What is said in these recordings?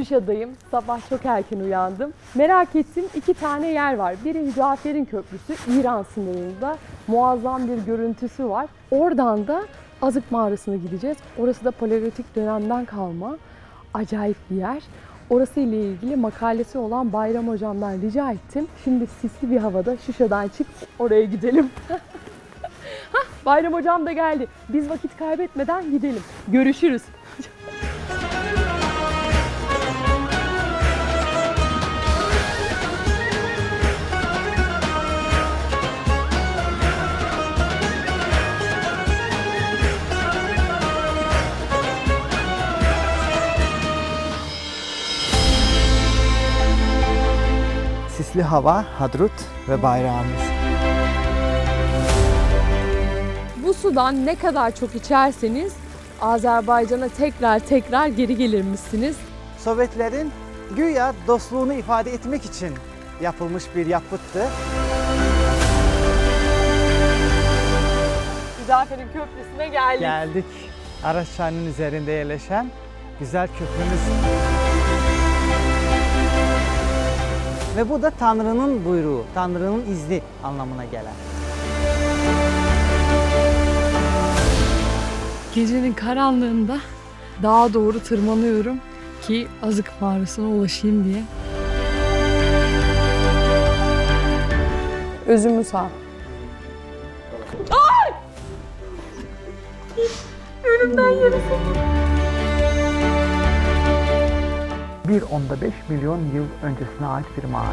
Şuşa'dayım. Sabah çok erken uyandım. Merak ettim, 2 tane yer var. Biri Hüdafer'in Köprüsü, İran sınırında. Muazzam bir görüntüsü var. Oradan da Azık Mağarası'na gideceğiz. Orası da Paleolitik dönemden kalma. Acayip bir yer. Orası ile ilgili makalesi olan Bayram Hocam'dan rica ettim. Şimdi sisli bir havada Şuşa'dan çıkıp oraya gidelim. Bayram Hocam da geldi. Biz vakit kaybetmeden gidelim. Görüşürüz. Sisli hava, Hadrut ve bayrağımız. Bu sudan ne kadar çok içerseniz Azerbaycan'a tekrar geri gelirmişsiniz. Sovyetlerin güya dostluğunu ifade etmek için yapılmış bir yapıttı. Hüdafer'in Köprüsü'ne geldik. Geldik. Araçhane'nin üzerinde yerleşen güzel köprümüz. Ve bu da Tanrı'nın buyruğu, Tanrı'nın izni anlamına gelen. Gecenin karanlığında dağa doğru tırmanıyorum ki Azık Mağarası'na ulaşayım diye. Özümü sağ. Ay! Ölümden yarısı. 1.5 milyon yıl öncesine ait bir mağara.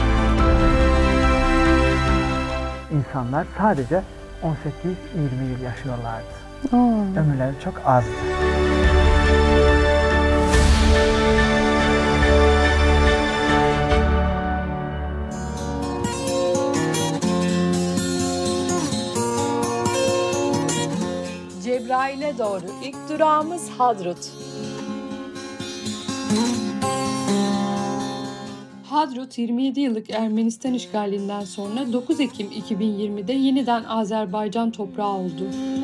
İnsanlar sadece 18-20 yıl yaşıyorlardı. Ömürleri çok azdı. Cebrail'e doğru ilk durağımız Hadrut. Hadrut 27 yıllık Ermenistan işgalinden sonra 9 Ekim 2020'de yeniden Azerbaycan toprağı oldu.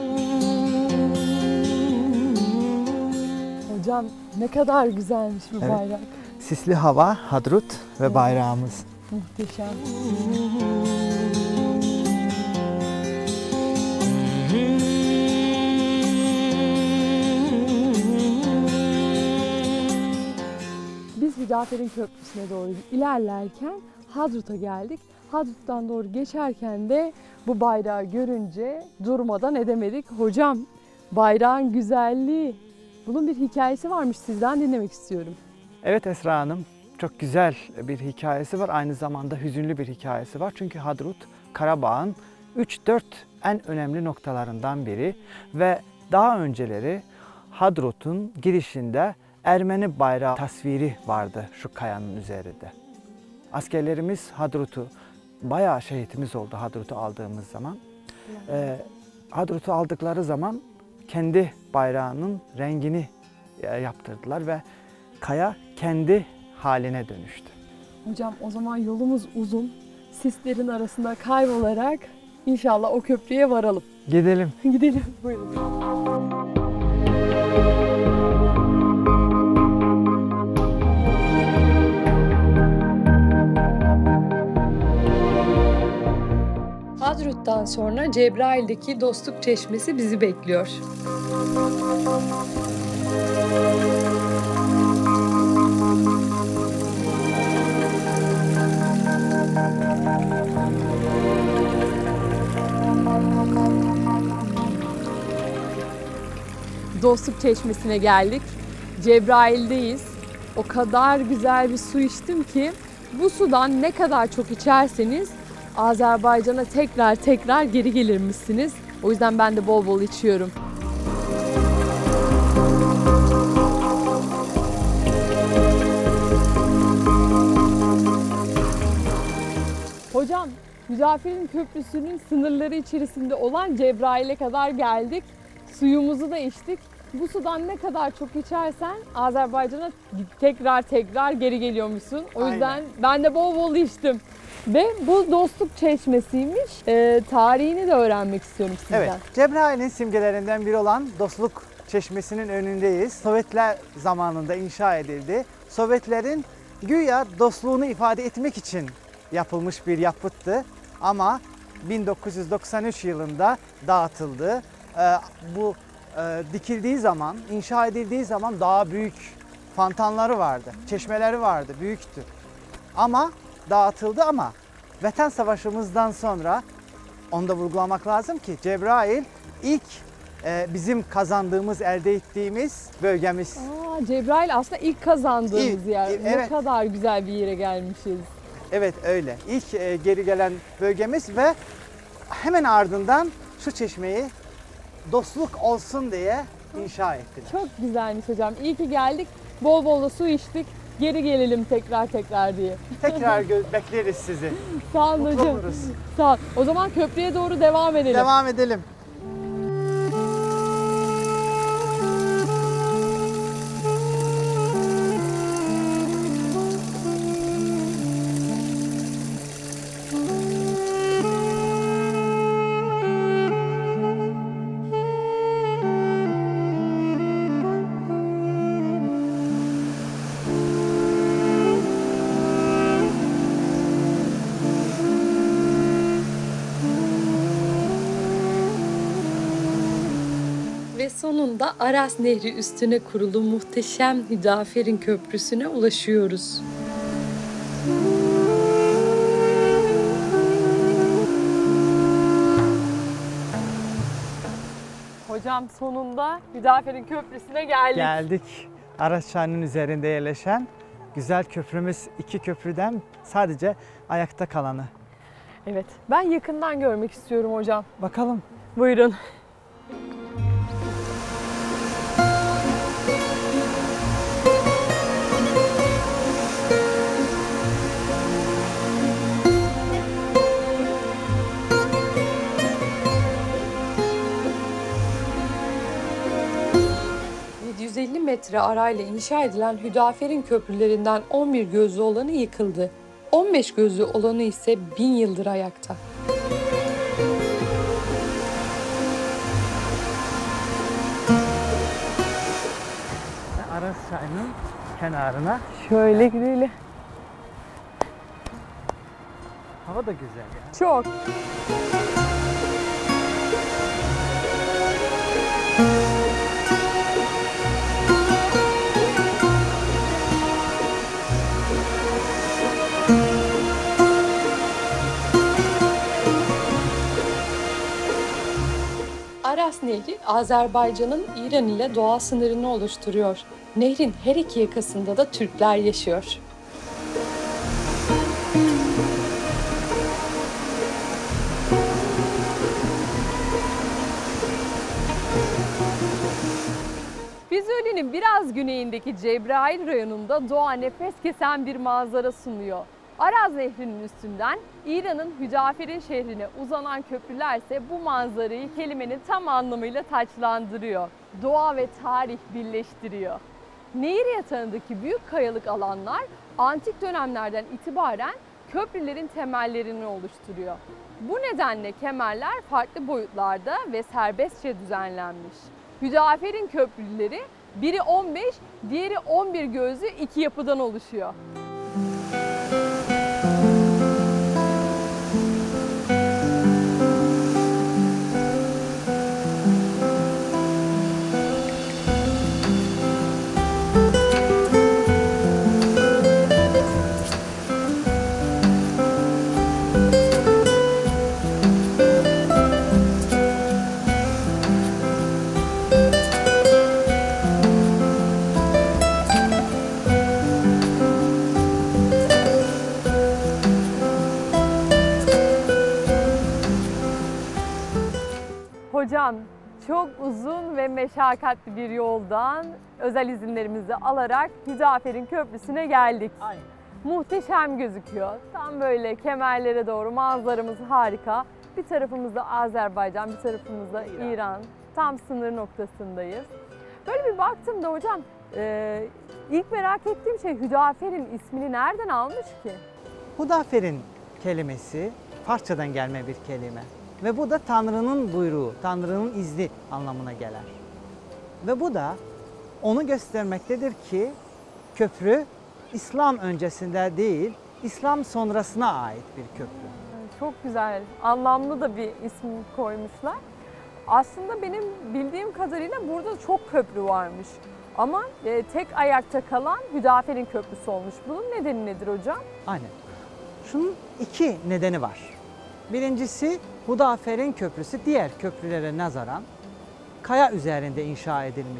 Hocam ne kadar güzelmiş bu bayrak. Sisli hava, Hadrut ve bayrağımız. Muhteşem. Biz Hüdafer'in Köprüsü'ne doğru ilerlerken Hadrut'a geldik. Hadrut'tan doğru geçerken de bu bayrağı görünce durmadan edemedik. Hocam, bayrağın güzelliği, bunun bir hikayesi varmış, sizden dinlemek istiyorum. Evet Esra Hanım, çok güzel bir hikayesi var. Aynı zamanda hüzünlü bir hikayesi var. Çünkü Hadrut, Karabağ'ın 3-4 en önemli noktalarından biri ve daha önceleri Hadrut'un girişinde Ermeni bayrağı tasviri vardı şu kayanın üzerinde. Askerlerimiz Hadrut'u, bayağı şehitimiz oldu Hadrut'u aldığımız zaman. Hadrut'u aldıkları zaman kendi bayrağının rengini yaptırdılar ve kaya kendi haline dönüştü. Hocam o zaman yolumuz uzun. Sislerin arasında kaybolarak inşallah o köprüye varalım. Gidelim. Gidelim. Buyurun. Hadrut'tan sonra Cebrail'deki Dostluk Çeşmesi bizi bekliyor. Dostluk Çeşmesi'ne geldik. Cebrail'deyiz. O kadar güzel bir su içtim ki bu sudan ne kadar çok içerseniz Azerbaycan'a tekrar geri gelirmişsiniz. O yüzden ben de bol bol içiyorum. Hocam, Hüdafer'in Köprüsü'nün sınırları içerisinde olan Cebrail'e kadar geldik. Suyumuzu da içtik. Bu sudan ne kadar çok içersen Azerbaycan'a tekrar geri geliyormuşsun. O yüzden ben de bol bol içtim. Ve bu Dostluk Çeşmesi'ymiş. Tarihini de öğrenmek istiyorum sizden. Evet, Cebrail'in simgelerinden biri olan Dostluk Çeşmesi'nin önündeyiz. Sovyetler zamanında inşa edildi. Sovyetlerin güya dostluğunu ifade etmek için yapılmış bir yapıttı. Ama 1993 yılında dağıtıldı. Bu dikildiği zaman, inşa edildiği zaman daha büyük fontanları vardı, çeşmeleri vardı, büyüktü. Ama dağıtıldı ama Vatan Savaşımızdan sonra onu da vurgulamak lazım ki Cebrail ilk bizim kazandığımız, elde ettiğimiz bölgemiz. Cebrail aslında ilk kazandığımız İlk, yer. Ne evet. kadar güzel bir yere gelmişiz. Evet öyle. İlk geri gelen bölgemiz ve hemen ardından şu çeşmeyi dostluk olsun diye inşa ettiler. Çok güzelmiş hocam. İyi ki geldik. Bol bol da su içtik. Geri gelelim tekrar diye. Tekrar bekleriz sizi. Sağ olun Mutlu hocam. oluruz. Sağ ol. O zaman köprüye doğru devam edelim. Devam edelim. Ve sonunda Aras Nehri üstüne kurulu muhteşem Hüdaferin Köprüsü'ne ulaşıyoruz. Hocam sonunda Hüdaferin Köprüsü'ne geldik. Geldik. Aras Çayı'nın üzerinde yerleşen güzel köprümüz, iki köprüden sadece ayakta kalanı. Evet. Ben yakından görmek istiyorum hocam. Bakalım. Buyurun. ...750 metre arayla inşa edilen Hüdaferin köprülerinden 11 gözlü olanı yıkıldı. 15 gözlü olanı ise 1000 yıldır ayakta. Aras Çayı'nın kenarına. Şöyle gidelim. Hava da güzel ya. Çok. Aras Nehri, Azerbaycan'ın İran ile doğal sınırını oluşturuyor. Nehrin her iki yakasında da Türkler yaşıyor. Füzeli'nin biraz güneyindeki Cebrail rayonunda doğa nefes kesen bir manzara sunuyor. Araz Nehri'nin üstünden İran'ın Hüdaferin şehrine uzanan köprüler ise bu manzarayı kelimenin tam anlamıyla taçlandırıyor. Doğa ve tarih birleştiriyor. Nehir yatağındaki büyük kayalık alanlar antik dönemlerden itibaren köprülerin temellerini oluşturuyor. Bu nedenle kemerler farklı boyutlarda ve serbestçe düzenlenmiş. Hüdaferin köprüleri biri 15, diğeri 11 gözlü iki yapıdan oluşuyor. Hocam çok uzun ve meşakkatli bir yoldan özel izinlerimizi alarak Hüdaferin Köprüsü'ne geldik. Aynen. Muhteşem gözüküyor. Tam böyle kemerlere doğru manzaramız harika. Bir tarafımızda Azerbaycan, bir tarafımızda İran. Tam sınır noktasındayız. Böyle bir baktığımda hocam ilk merak ettiğim şey Hüdaferin ismini nereden almış ki? Hüdaferin kelimesi Farsçadan gelme bir kelime. Ve bu da Tanrı'nın buyruğu, Tanrı'nın izni anlamına gelir. Ve bu da onu göstermektedir ki köprü İslam öncesinde değil, İslam sonrasına ait bir köprü. Çok güzel, anlamlı da bir isim koymuşlar. Aslında benim bildiğim kadarıyla burada çok köprü varmış. Ama tek ayakta kalan Hüdafer'in köprüsü olmuş. Bunun nedeni nedir hocam? Aynen. Şunun iki nedeni var. Birincisi Hüdafer'in köprüsü diğer köprülere nazaran kaya üzerinde inşa edilmiş.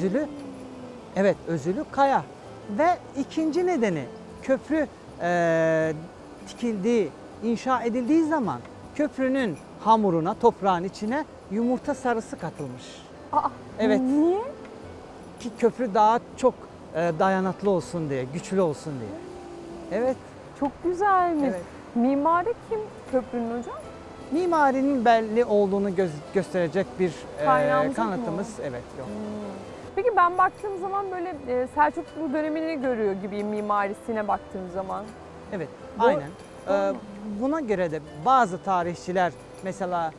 Özülü kaya. Ve ikinci nedeni köprü dikildiği, inşa edildiği zaman köprünün hamuruna, toprağın içine yumurta sarısı katılmış. Evet. Niye? Ki köprü daha çok dayanıklı olsun diye, güçlü olsun diye. Evet. Çok güzelmiş. Evet. Mimarı kim köprünün hocam? Mimarinin belli olduğunu gösterecek bir Kaynağımız yok mu? kanıtımız evet yok. Peki ben baktığım zaman böyle Selçuklu dönemini görüyor gibiyim mimarisine baktığım zaman. Evet, Bu- aynen. Buna göre de bazı tarihçiler mesela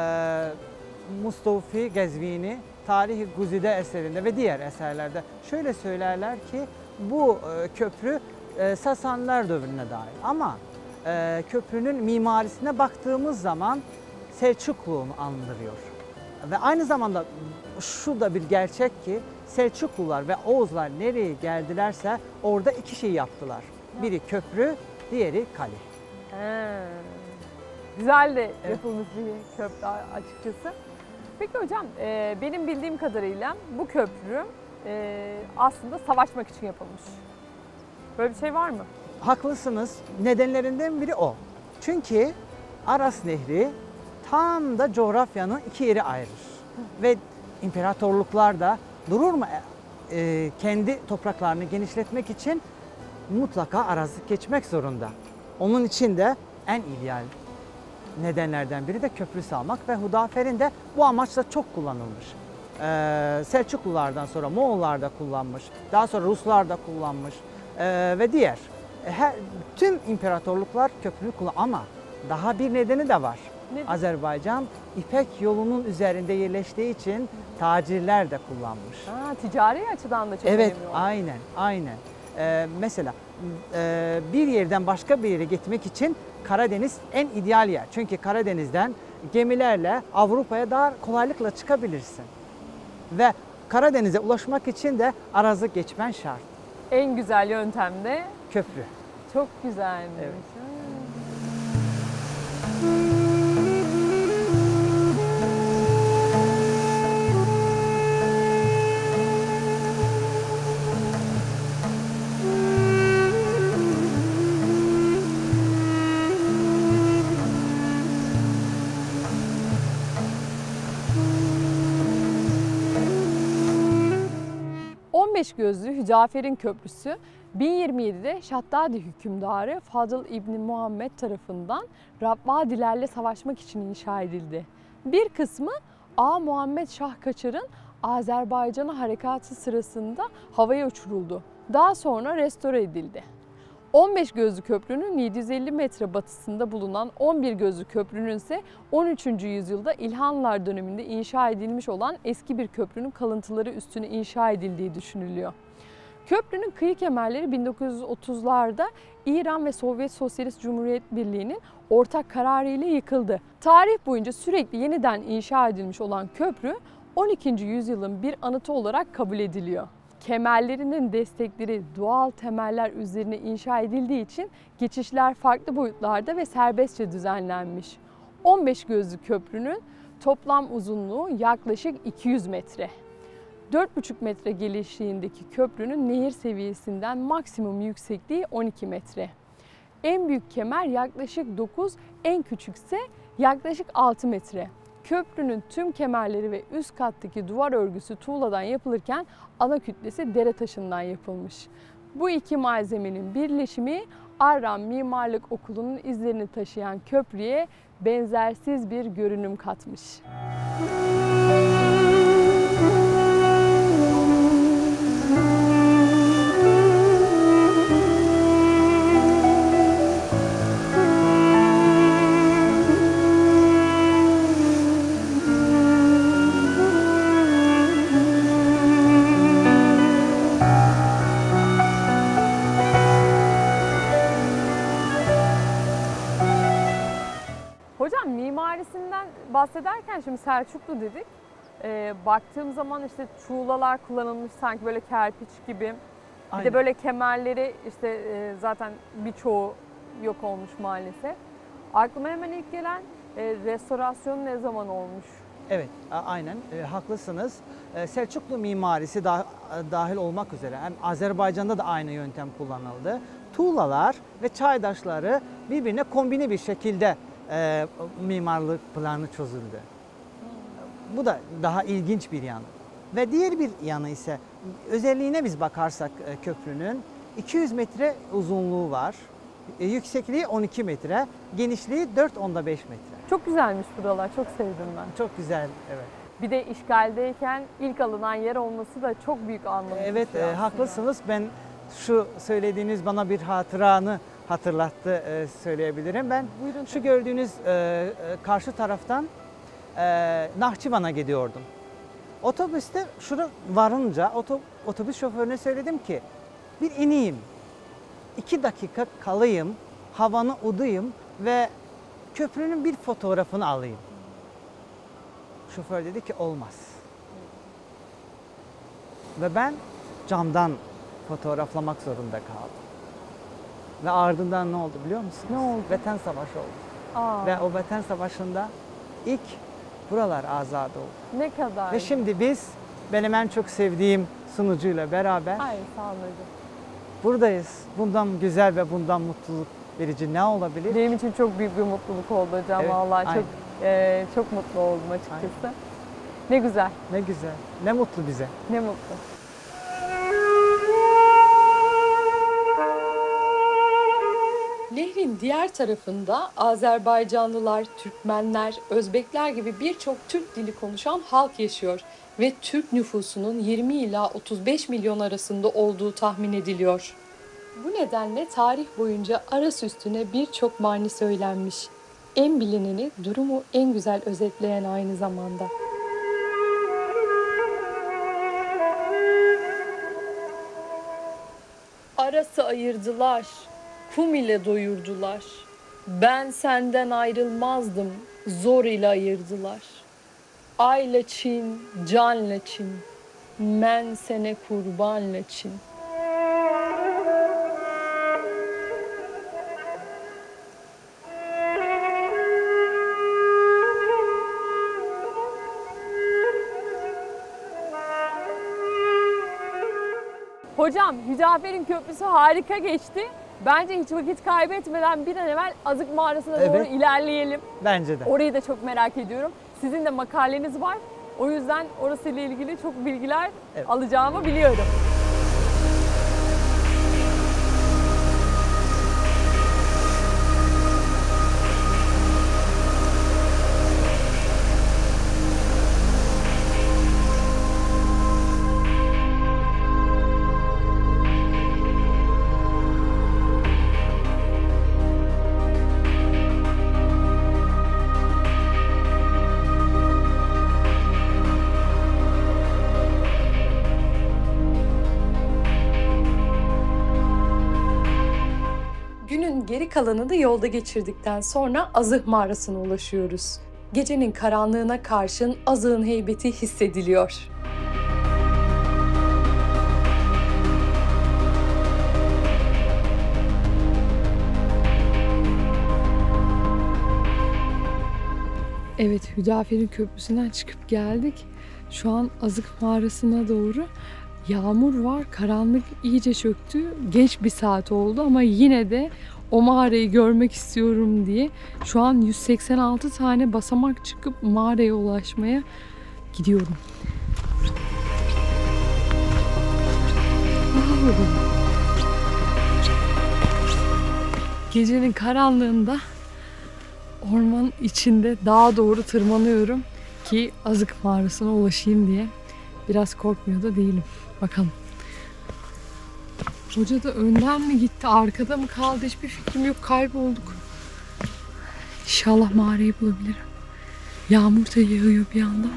Mustafi Gezvini Tarih-i Guzide eserinde ve diğer eserlerde şöyle söylerler ki bu köprü Sasanlar dövrüne dair. Ama köprünün mimarisine baktığımız zaman Selçuklu'nu andırıyor. Ve aynı zamanda şu da bir gerçek ki Selçuklular ve Oğuzlar nereye geldilerse orada iki şey yaptılar. Biri köprü, diğeri kale. Güzel de yapılmış bir köprü açıkçası. Peki hocam benim bildiğim kadarıyla bu köprü aslında savaşmak için yapılmış. Böyle bir şey var mı? Haklısınız. Nedenlerinden biri o. Çünkü Aras Nehri tam da coğrafyanın iki yeri ayırır. Ve imparatorluklar da durur mu kendi topraklarını genişletmek için mutlaka arazi geçmek zorunda. Onun için de en ideal nedenlerden biri de köprü salmak ve Hüdafer'in de bu amaçla çok kullanılmış. Selçuklulardan sonra Moğollar da kullanmış, daha sonra Ruslar da kullanmış ve diğer tüm imparatorluklar köprü kullanmış ama daha bir nedeni de var. Nedir? Azerbaycan İpek yolunun üzerinde yerleştiği için tacirler de kullanmış. Ticari açıdan da çok Evet, önemli. aynen. Mesela bir yerden başka bir yere gitmek için Karadeniz en ideal yer. Çünkü Karadeniz'den gemilerle Avrupa'ya daha kolaylıkla çıkabilirsin. Ve Karadeniz'e ulaşmak için de arazi geçmen şart. En güzel yöntem de Köprü. çok güzelmiş. Evet. 15 gözlü Hüdafer'in köprüsü 1027'de Şaddadi hükümdarı Fadıl İbni Muhammed tarafından Rabbadilerle savaşmak için inşa edildi. Bir kısmı Ağa Muhammed Şah Kaçar'ın Azerbaycan'a harekatı sırasında havaya uçuruldu. Daha sonra restore edildi. 15 gözlü köprünün 750 metre batısında bulunan 11 gözlü köprünün ise 13. yüzyılda İlhanlılar döneminde inşa edilmiş olan eski bir köprünün kalıntıları üstüne inşa edildiği düşünülüyor. Köprünün kıyı kemerleri 1930'larda İran ve Sovyet Sosyalist Cumhuriyet Birliği'nin ortak kararı ile yıkıldı. Tarih boyunca sürekli yeniden inşa edilmiş olan köprü 12. yüzyılın bir anıtı olarak kabul ediliyor. Kemerlerinin destekleri doğal temeller üzerine inşa edildiği için geçişler farklı boyutlarda ve serbestçe düzenlenmiş. 15 gözlü köprünün toplam uzunluğu yaklaşık 200 metre. 4,5 metre genişliğindeki köprünün nehir seviyesinden maksimum yüksekliği 12 metre. En büyük kemer yaklaşık 9, en küçükse yaklaşık 6 metre. Köprünün tüm kemerleri ve üst kattaki duvar örgüsü tuğladan yapılırken ana kütlesi dere taşından yapılmış. Bu iki malzemenin birleşimi Arram Mimarlık Okulu'nun izlerini taşıyan köprüye benzersiz bir görünüm katmış. bahsederken şimdi Selçuklu dedik. Baktığım zaman işte tuğlalar kullanılmış sanki böyle kerpiç gibi. Bir Aynen. de böyle kemerleri işte zaten birçoğu yok olmuş maalesef. Aklıma hemen ilk gelen restorasyon ne zaman olmuş? Evet, aynen haklısınız. Selçuklu mimarisi dahil olmak üzere hem Azerbaycan'da da aynı yöntem kullanıldı. Tuğlalar ve çaydaşları birbirine kombine bir şekilde mimarlık planı çözüldü. Bu da daha ilginç bir yanı. Ve diğer bir yanı ise özelliğine biz bakarsak köprünün 200 metre uzunluğu var. Yüksekliği 12 metre, genişliği 4,5 metre. Çok güzelmiş buralar, çok sevdim ben. Çok güzel, evet. Bir de işgaldeyken ilk alınan yer olması da çok büyük anlamı Evet, taşıyor aslında. haklısınız. Ben şu söylediğiniz bana bir hatıranı hatırlattı söyleyebilirim. Ben Buyurun. şu gördüğünüz karşı taraftan Nahçıvan'a gidiyordum. Otobüste şuraya varınca otobüs şoförüne söyledim ki bir ineyim. 2 dakika kalayım, havanı udayım ve köprünün bir fotoğrafını alayım. Şoför dedi ki olmaz. Ve ben camdan fotoğraflamak zorunda kaldım. Ve ardından ne oldu biliyor musunuz? Ne oldu? Vatan Savaşı oldu. Aa, Ve o Vatan Savaşı'nda ilk buralar azad oldu. ne kadar. Ve şimdi biz benim en çok sevdiğim sunucuyla beraber Ay sağ olun hocam. buradayız. Bundan güzel ve bundan mutluluk verici ne olabilir? Benim için çok büyük bir mutluluk oldu hocam. Evet, Vallahi aynen. çok mutlu oldum açıkçası. Ne güzel, Ne güzel, ne mutlu bize. ne mutlu. Nehrin diğer tarafında Azerbaycanlılar, Türkmenler, Özbekler gibi birçok Türk dili konuşan halk yaşıyor ve Türk nüfusunun 20 ila 35 milyon arasında olduğu tahmin ediliyor. Bu nedenle tarih boyunca Aras üstüne birçok mani söylenmiş. En bilineni durumu en güzel özetleyen aynı zamanda. Aras'ı ayırdılar, kum ile doyurdular. Ben senden ayrılmazdım, zor ile ayırdılar. Ayla Çin, canla Çin, men sene kurbanla Çin. Hocam Hüdafer'in köprüsü harika geçti. Bence hiç vakit kaybetmeden bir an evvel Azık Mağarası'na doğru Evet. ilerleyelim. Bence de. Orayı da çok merak ediyorum. Sizin de makaleniz var. O yüzden orasıyla ilgili çok bilgiler Evet. alacağımı biliyorum. Günün geri kalanını yolda geçirdikten sonra Azık Mağarası'na ulaşıyoruz. Gecenin karanlığına karşın Azık'ın heybeti hissediliyor. Evet, Hüdafer'in köprüsünden çıkıp geldik. Şu an Azık Mağarası'na doğru. Yağmur var, karanlık iyice çöktü. Geç bir saat oldu ama yine de o mağarayı görmek istiyorum diye şu an 186 tane basamak çıkıp mağaraya ulaşmaya gidiyorum. Gecenin karanlığında ormanın içinde dağa doğru tırmanıyorum ki Azık Mağarası'na ulaşayım diye. Biraz korkmuyor da değilim. Bakalım. Hoca da önden mi gitti, arkada mı kaldı hiçbir fikrim yok. Kaybolduk. İnşallah mağarayı bulabilirim. Yağmur da yağıyor bir yandan.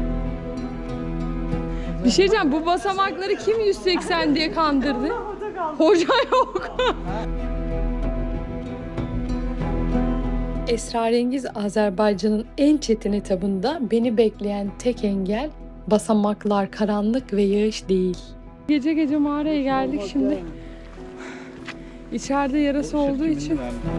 Bir şey diyeceğim, bu basamakları kim 180 diye kandırdı? Hoca yok. Esrarengiz Azerbaycan'ın en çetin etabında beni bekleyen tek engel basamaklar, karanlık ve yağış değil. Gece gece mağaraya geldik şimdi. İçeride yarası olduğu için.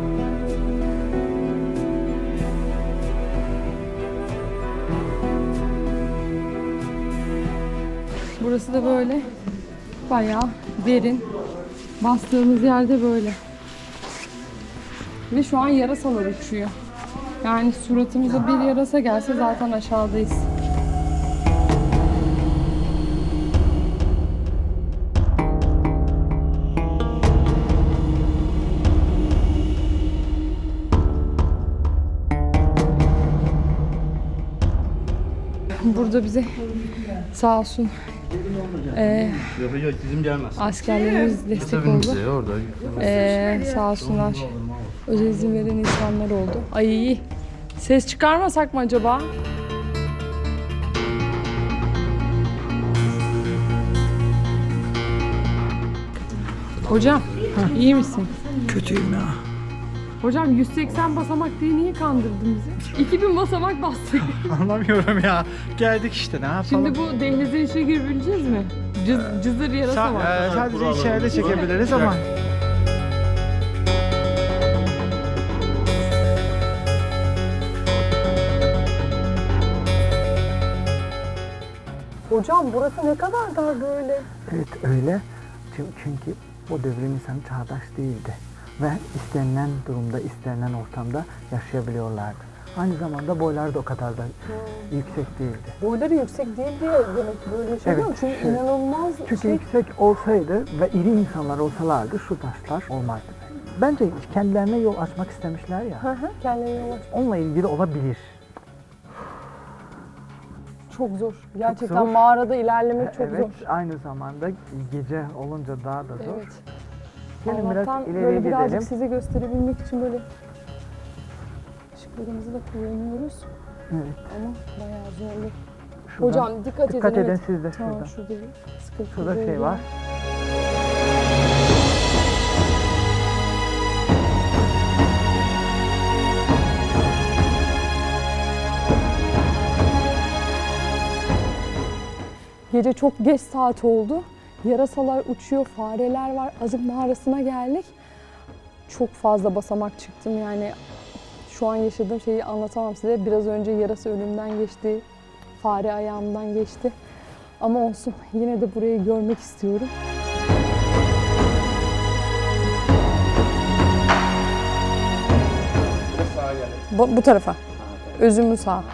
Burası da böyle bayağı derin. Bastığımız yerde böyle. Ve şu an yarasalar uçuyor. Yani suratımıza bir yarasa gelse zaten aşağıdayız. Burada bize sağ olsun askerlerimiz destek oldu. Sağ olsunlar. Özel izin veren insanlar oldu. Ay, ses çıkarmasak mı acaba? Hocam, iyi misin? Kötüyüm ya. Hocam 180 basamak diye niye kandırdın bizi? 2000 basamak bastık. Anlamıyorum ya. Geldik işte, ne yapalım? Şimdi bu dehlizin içine girebileceğiz mi? Cızır yarasa var. Sadece içeride çekebiliriz ama. Hocam burası ne kadar dar böyle? Evet öyle. Çünkü o devrin insanı çağdaş değildi. Ve istenilen durumda, istenilen ortamda yaşayabiliyorlardı. Aynı zamanda boyları da o kadar da yüksek değildi. Boyları yüksek değil diye demek böyle şey Evet, değil mi? Çünkü inanılmaz Çünkü yüksek olsaydı ve iri insanlar olsalardı şu taşlar olmazdı. Bence kendilerine yol açmak istemişler ya. Kendilerine yol aç. Onunla ilgili olabilir. Çok zor. Gerçekten zor. mağarada ilerlemek çok Evet, zor. aynı zamanda gece olunca daha da zor. Evet. Gelin biraz Allah'tan ileriye böyle birazcık gidelim. size gösterebilmek için böyle ışıklarımızı da kullanıyoruz. Evet. Ama bayağı zorlu. Şuradan, Hocam dikkat edin. dikkat edin evet. siz de Tamam, şuradan. şurada bir sıkıntı. Şurada şey var. Gece çok geç saat oldu. Yarasalar uçuyor, fareler var. Azık mağarasına geldik. Çok fazla basamak çıktım yani. Şu an yaşadığım şeyi anlatamam size. Biraz önce yarasa önümden geçti. Fare ayağımdan geçti. Ama olsun, yine de burayı görmek istiyorum. Bu tarafa. Özümü sağ.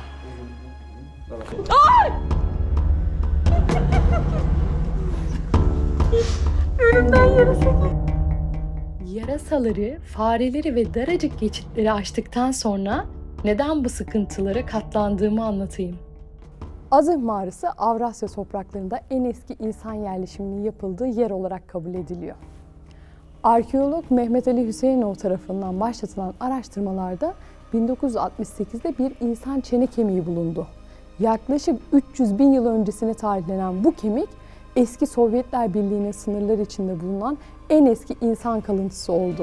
Önümden yarasa. Yarasaları, fareleri ve daracık geçitleri aştıktan sonra neden bu sıkıntılara katlandığımı anlatayım. Azık Mağarası Avrasya topraklarında en eski insan yerleşiminin yapıldığı yer olarak kabul ediliyor. Arkeolog Mehmet Ali Hüseyinov tarafından başlatılan araştırmalarda 1968'de bir insan çene kemiği bulundu. Yaklaşık 300 bin yıl öncesine tarihlenen bu kemik, eski Sovyetler Birliği'nin sınırları içinde bulunan en eski insan kalıntısı oldu.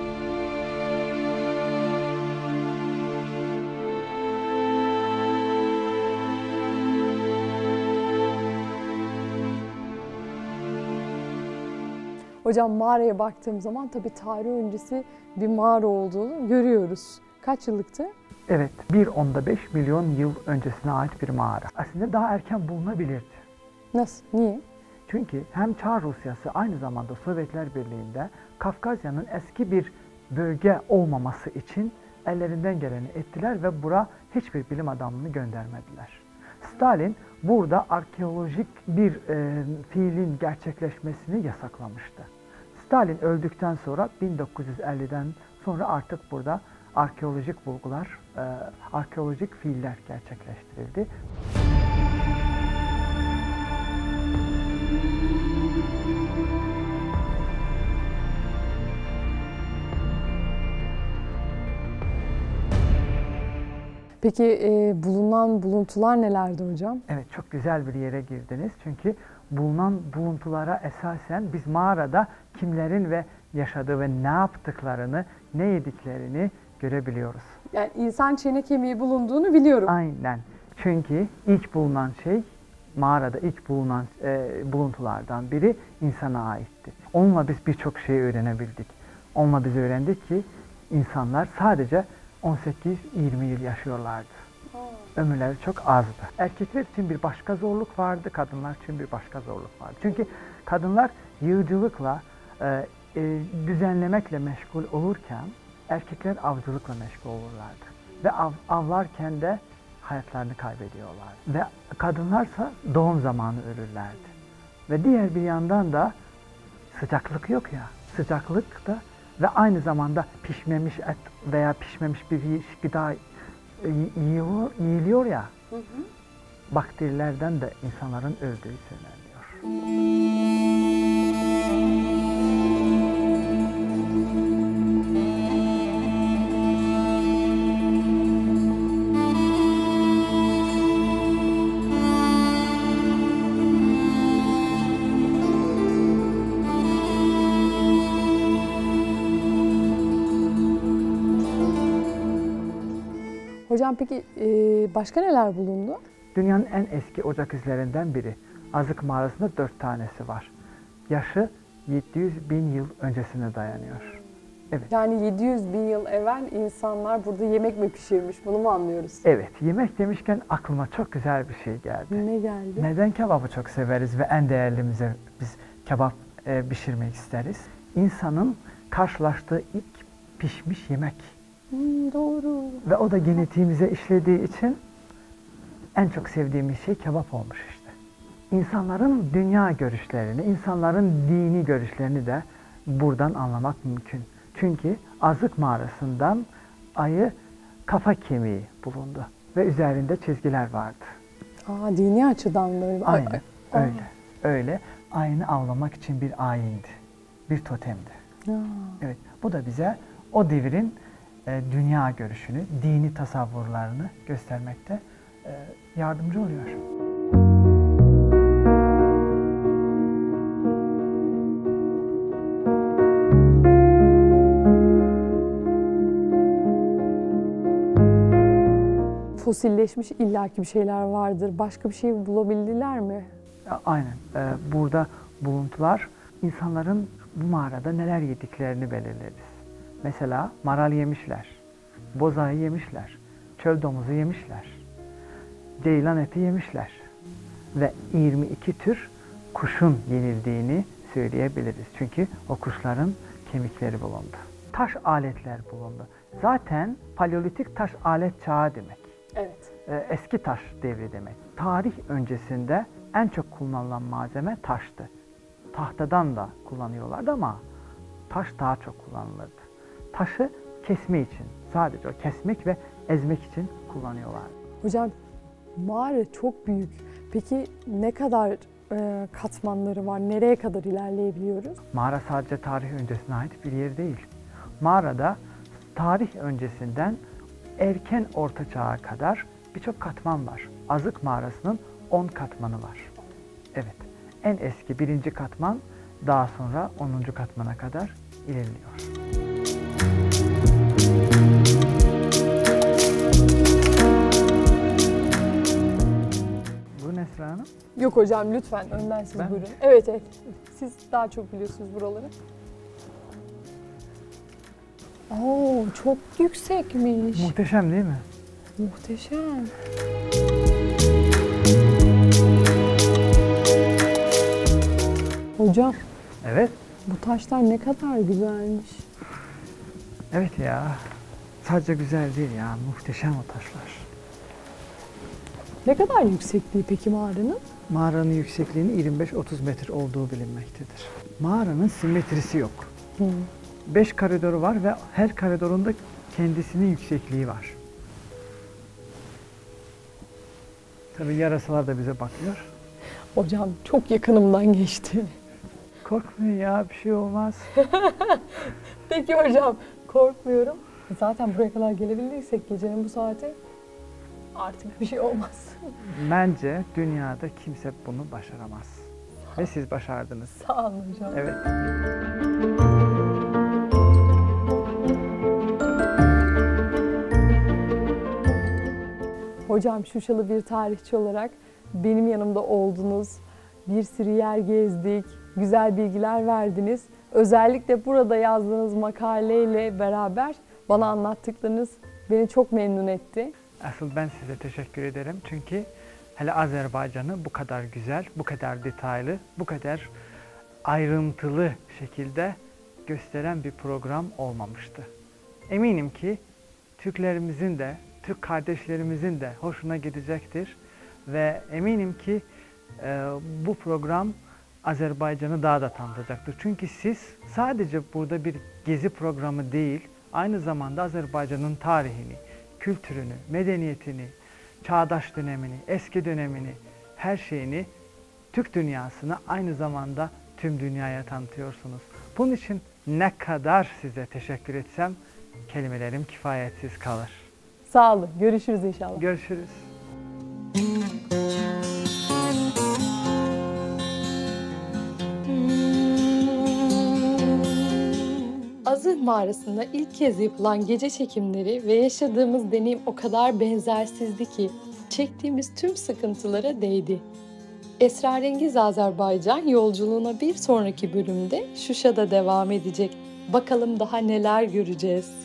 Hocam mağaraya baktığım zaman tabii tarih öncesi bir mağara olduğunu görüyoruz. Kaç yıllıktı? Evet, 1.5 milyon yıl öncesine ait bir mağara. Aslında daha erken bulunabilirdi. Nasıl? Niye? Çünkü hem Çar Rusyası aynı zamanda Sovyetler Birliği'nde Kafkasya'nın eski bir bölge olmaması için ellerinden geleni ettiler ve bura hiçbir bilim adamını göndermediler. Stalin burada arkeolojik bir fiilin gerçekleşmesini yasaklamıştı. Stalin öldükten sonra 1950'den sonra artık burada arkeolojik bulgular, arkeolojik fiiller gerçekleştirildi. Peki bulunan buluntular nelerdi hocam? Evet, çok güzel bir yere girdiniz. Çünkü bulunan buluntulara esasen biz mağarada kimlerin ve yaşadığı ve ne yaptıklarını, ne yediklerini görebiliyoruz. Yani insan çene kemiği bulunduğunu biliyorum. Aynen. Çünkü ilk bulunan şey, mağarada ilk bulunan buluntulardan biri insana aitti. Onunla biz birçok şey öğrenebildik. Onunla biz öğrendik ki insanlar sadece 18-20 yıl yaşıyorlardı. Ömürleri çok azdı. Erkekler için bir başka zorluk vardı, kadınlar için bir başka zorluk vardı. Çünkü kadınlar yığcılıkla, düzenlemekle meşgul olurken erkekler avcılıkla meşgul olurlardı. Ve avlarken de hayatlarını kaybediyorlar. Ve kadınlarsa doğum zamanı ölürlerdi. Ve diğer bir yandan da sıcaklık yok ya. Sıcaklık da ve aynı zamanda pişmemiş et veya pişmemiş bir gıda yiyiliyor ya. Bakterilerden de insanların öldüğü söyleniyor. Hocam peki başka neler bulundu? Dünyanın en eski ocak izlerinden biri. Azık mağarasında 4 tanesi var. Yaşı 700 bin yıl öncesine dayanıyor. Evet. Yani 700 bin yıl evvel insanlar burada yemek mi pişirmiş, bunu mu anlıyoruz? Evet, yemek demişken aklıma çok güzel bir şey geldi. Ne geldi? Neden kebabı çok severiz ve en değerlimize biz kebap pişirmek isteriz? İnsanın karşılaştığı ilk pişmiş yemek. Doğru. Ve o da genetiğimize işlediği için en çok sevdiğimiz şey kebap olmuş işte. İnsanların dünya görüşlerini, insanların dini görüşlerini de buradan anlamak mümkün. Çünkü Azık mağarasından ayı kafa kemiği bulundu ve üzerinde çizgiler vardı. Dini açıdan böyle. Aynen, öyle. Ayını avlamak için bir ayindi, bir totemdi. Evet, bu da bize o devrin dünya görüşünü, dini tasavvurlarını göstermekte yardımcı oluyor. Fosilleşmiş illaki bir şeyler vardır. Başka bir şey bulabildiler mi? Aynen. Burada buluntular insanların bu mağarada neler yediklerini belirleriz. Mesela maral yemişler, bozayı yemişler, çöl domuzu yemişler, ceylan eti yemişler ve 22 tür kuşun yenildiğini söyleyebiliriz. Çünkü o kuşların kemikleri bulundu. Taş aletler bulundu. Zaten paleolitik taş alet çağı demek. Evet. Eski taş devri demek. Tarih öncesinde en çok kullanılan malzeme taştı. Tahtadan da kullanıyorlardı ama taş daha çok kullanılırdı. Taşı kesme için, sadece o kesmek ve ezmek için kullanıyorlardı. Hocam mağara çok büyük. Peki ne kadar katmanları var? Nereye kadar ilerleyebiliyoruz? Mağara sadece tarih öncesine ait bir yer değil. Mağarada tarih öncesinden erken orta çağa kadar birçok katman var. Azık mağarasının 10 katmanı var. Evet, en eski 1. katman daha sonra 10. katmana kadar ilerliyor. Bu Nesra Hanım? Yok hocam lütfen önden siz Ben? buyurun. Evet. Siz daha çok biliyorsunuz buraları. Çok yüksekmiş. Muhteşem değil mi? Muhteşem. Hocam Evet. bu taşlar ne kadar güzelmiş. Evet ya. Sadece güzel değil ya. Muhteşem o taşlar. Ne kadar yüksekliği peki mağaranın? Mağaranın yüksekliğinin 25-30 metre olduğu bilinmektedir. Mağaranın simetrisi yok. 5 koridoru var ve her koridorunda kendisinin yüksekliği var. Tabii yarasalar da bize bakıyor. Hocam çok yakınımdan geçti. Korkmayın ya, bir şey olmaz. Peki hocam, korkmuyorum. Zaten buraya kadar gelebildiysek gecenin bu saati artık bir şey olmaz. Bence dünyada kimse bunu başaramaz. ve siz başardınız. Sağ olun hocam. Evet. Hocam Şuşalı bir tarihçi olarak benim yanımda oldunuz. Bir sürü yer gezdik, güzel bilgiler verdiniz. Özellikle burada yazdığınız makaleyle beraber bana anlattıklarınız beni çok memnun etti. Asıl ben size teşekkür ederim. Çünkü hele Azerbaycan'ı bu kadar güzel, bu kadar detaylı, bu kadar ayrıntılı şekilde gösteren bir program olmamıştı. Eminim ki Türklerimizin de, Türk kardeşlerimizin de hoşuna gidecektir. Ve eminim ki bu program Azerbaycan'ı daha da tanıtacaktır. Çünkü siz sadece burada bir gezi programı değil, aynı zamanda Azerbaycan'ın tarihini, kültürünü, medeniyetini, çağdaş dönemini, eski dönemini, her şeyini Türk dünyasına aynı zamanda tüm dünyaya tanıtıyorsunuz. Bunun için ne kadar size teşekkür etsem kelimelerim kifayetsiz kalır. Sağ olun. Görüşürüz inşallah. Görüşürüz. Azıh Mağarası'nda ilk kez yapılan gece çekimleri ve yaşadığımız deneyim o kadar benzersizdi ki çektiğimiz tüm sıkıntılara değdi. Esrarengiz Azerbaycan yolculuğuna bir sonraki bölümde Şuşa'da devam edecek. Bakalım daha neler göreceğiz.